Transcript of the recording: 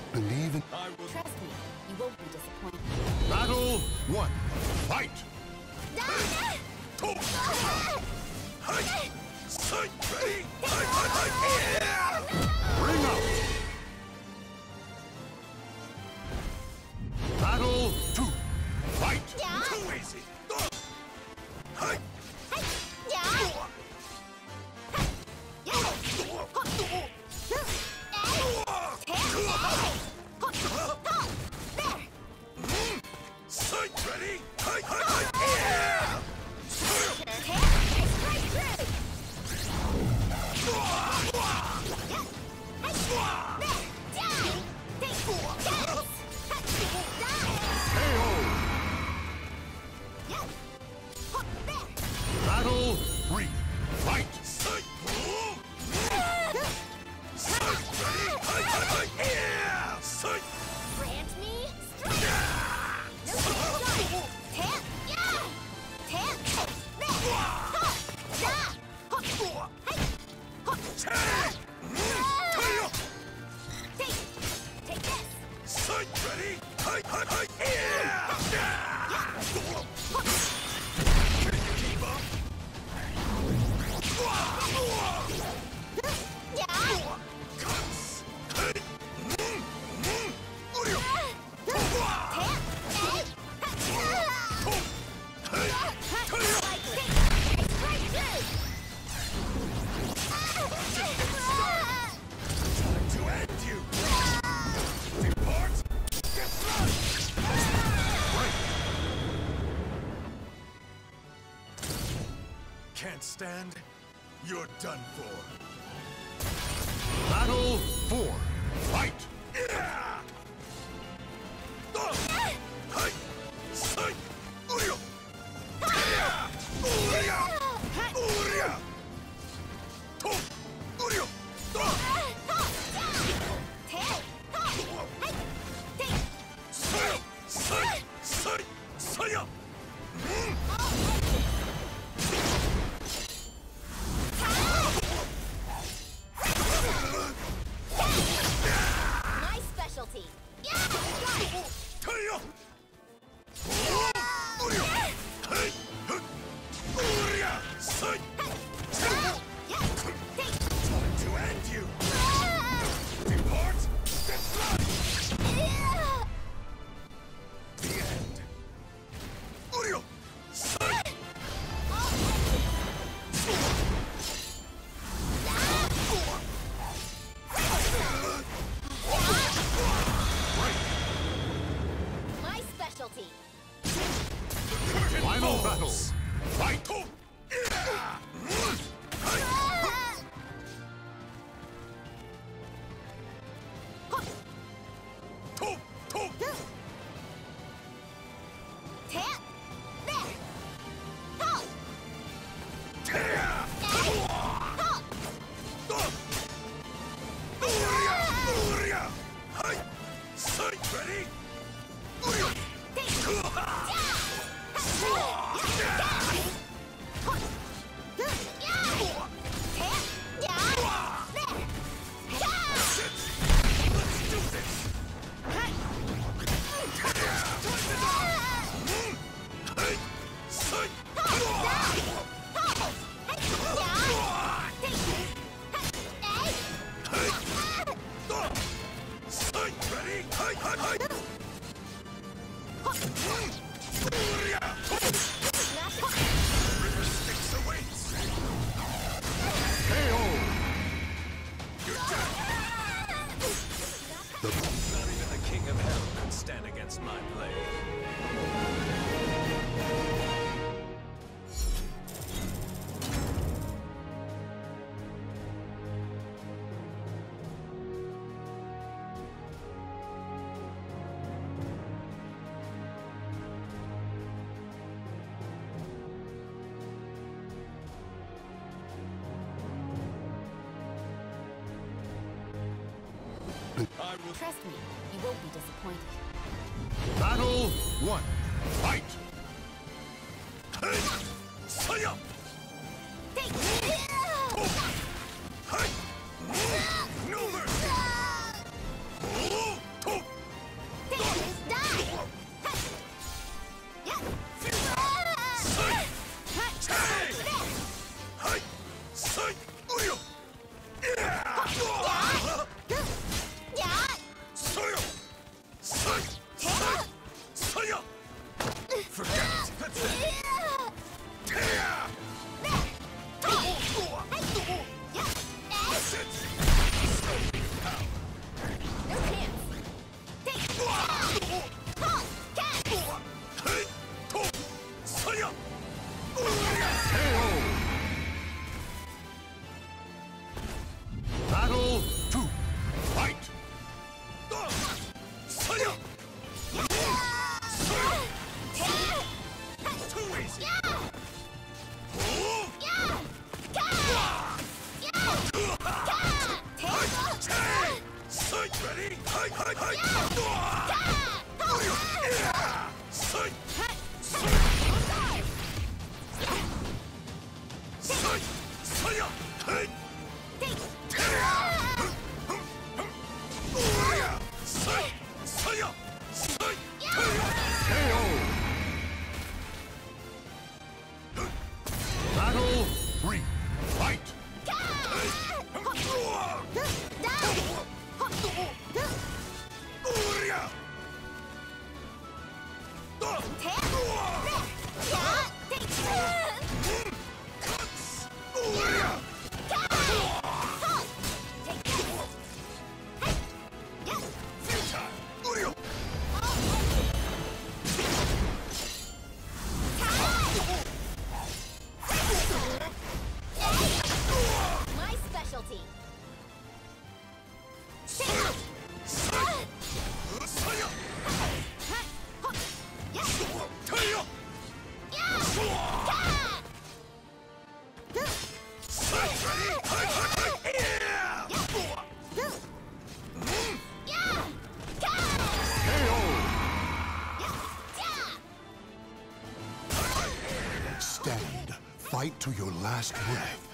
Believe in... I will... Trust me, you won't be disappointed. Battle 1. Fight! Ready? Ring out! Battle 2. Fight! Too easy! Ready? Battle 3. Fight! Grant me strength! Take this! Ready? Keep up? Cuts! Time to end you! Depart! Get lost! Can't stand? You're done for. Battle 4. Fight! My specialty! Time to end you! Depart! Get lost! The end! My specialty! Final battle! Fight! Ready? Let's do this! Ready? River Styx awaits! KO! You're done! Not even the king of hell can stand against my blade. I will... Trust me, you won't be disappointed. Battle 1. Fight! Saya! No mercy! Battle 3. Fight! My specialty. Stand. Fight to your last breath.